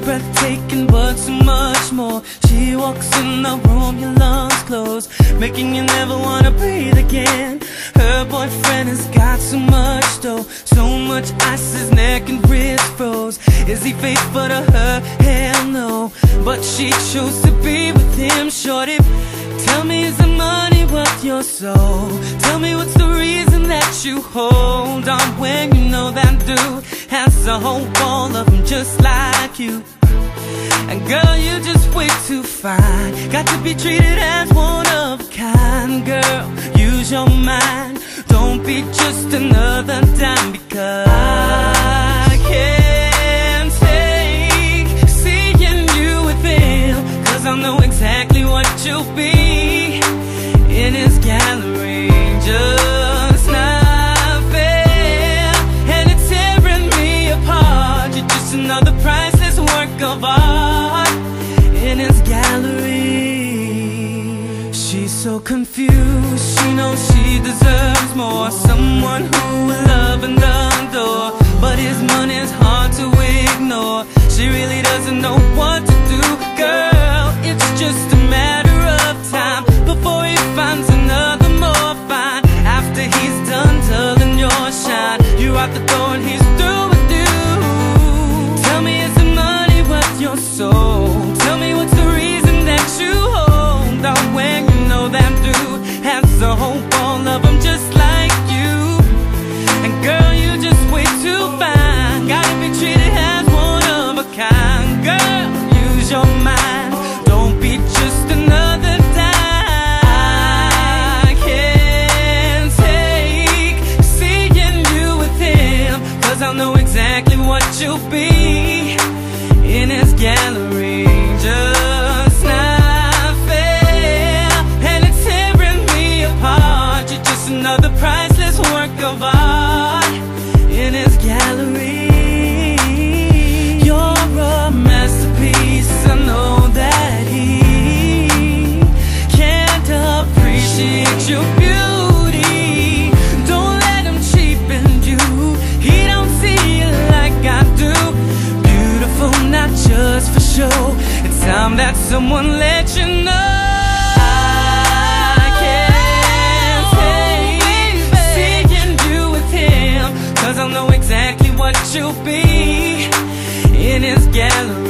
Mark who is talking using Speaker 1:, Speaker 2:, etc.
Speaker 1: breathtaking, but so much more. She walks in the room, your lungs close, making you never wanna breathe again. Her boyfriend has got so much dough, so much ice, his neck and wrist froze. Is he faithful to her? Hell no, but she chose to be with him. Shorty, tell me, is the money worth your soul? Tell me, what's the reason that you hold on when you know that dude has a whole wall of them just like you? And girl, you just way too fine, got to be treated as one of a kind. Girl, use your mind, don't be just another dime, because I can't take seeing you with him, cause I know exactly what you'll be in his gallery. Just not fair, and it's tearing me apart. You're just another priceless work of art in his gallery. She's so confused, she knows she deserves more, someone who will love and adore, but his money's hard to ignore. She really doesn't know what to do. Girl, it's just a matter of time before he finds another more fine. After he's done dulling your shine, you're out the door and he's through with you. Tell me, is the money worth your soul? Tell me, what's the reason that you hold on when you know that dude has a whole wall of them just like you? And girl, you just way too fine, gotta be treated as one of a kind. Girl, use your mind, don't be just another dime. I can't take seeing you with him, cause I know exactly what you'll be in his gallery. Just not fair, and it's tearing me apart. You're just another priceless work of art in his gallery. You're a masterpiece, I know that he can't appreciate your beauty. Don't let him cheapen you, he don't see you like I do. Beautiful, not just for show, it's time that someone let you know. I can't take seeing you with him, cause I know exactly what you'll be in his gallery.